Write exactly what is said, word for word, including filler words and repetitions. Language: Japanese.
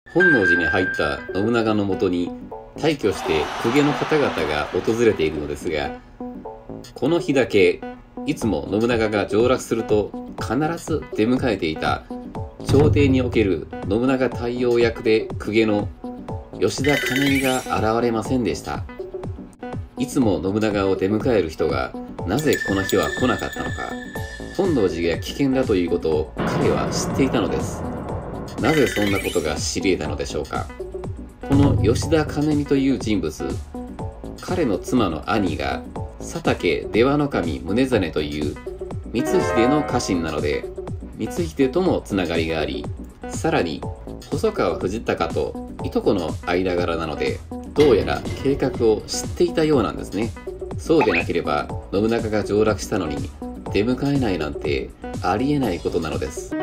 本能寺に入った信長のもとに大挙して公家の方々が訪れているのですが、この日だけいつも信長が上洛すると必ず出迎えていた朝廷における信長対応役で公家の吉田兼見が現れませんでした。いつも信長を出迎える人がなぜこの日は来なかったのか。本能寺が危険だということを彼は知っていたのです。なぜそんなことが知り得たのでしょうか。この吉田兼見という人物、彼の妻の兄が佐竹出羽守宗真という光秀の家臣なので、光秀ともつながりがあり、さらに細川藤孝といとこの間柄なので、どうやら計画を知っていたようなんですね。そうでなければ信長が上洛したのに出迎えないなんてありえないことなのです。